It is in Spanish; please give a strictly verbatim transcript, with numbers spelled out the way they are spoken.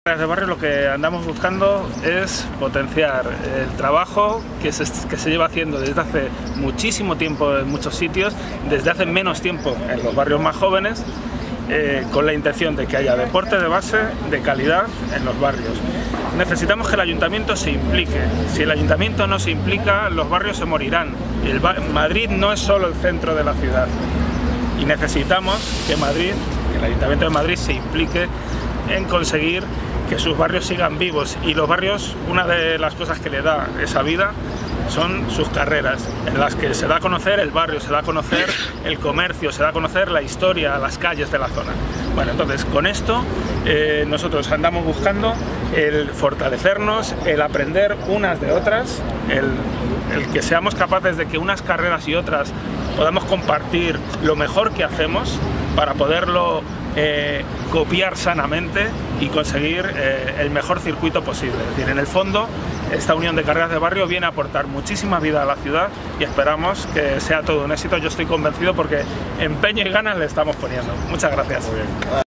De barrio lo que andamos buscando es potenciar el trabajo que se, que se lleva haciendo desde hace muchísimo tiempo en muchos sitios, desde hace menos tiempo en los barrios más jóvenes, eh, con la intención de que haya deporte de base de calidad en los barrios. Necesitamos que el ayuntamiento se implique. Si el ayuntamiento no se implica, los barrios se morirán. El Madrid no es solo el centro de la ciudad y necesitamos que Madrid, que el Ayuntamiento de Madrid se implique en conseguir que sus barrios sigan vivos, y los barrios, una de las cosas que le da esa vida son sus carreras, en las que se da a conocer el barrio, se da a conocer el comercio, se da a conocer la historia, las calles de la zona. Bueno, entonces con esto eh, nosotros andamos buscando el fortalecernos, el aprender unas de otras, el, el que seamos capaces de que unas carreras y otras podamos compartir lo mejor que hacemos para poderlo eh, copiar sanamente y conseguir eh, el mejor circuito posible. Es decir, en el fondo, esta unión de carreras de barrio viene a aportar muchísima vida a la ciudad y esperamos que sea todo un éxito. Yo estoy convencido porque empeño y ganas le estamos poniendo. Muchas gracias. Muy bien.